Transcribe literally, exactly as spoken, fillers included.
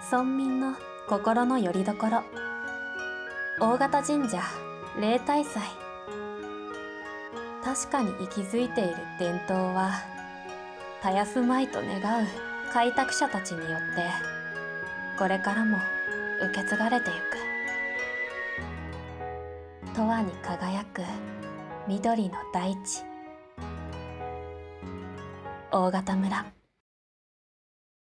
村民の心の拠り所、大型神社例大祭。確かに息づいている伝統は絶やすまいと願う開拓者たちによってこれからも受け継がれてゆく。永遠に輝く緑の大地、大潟村。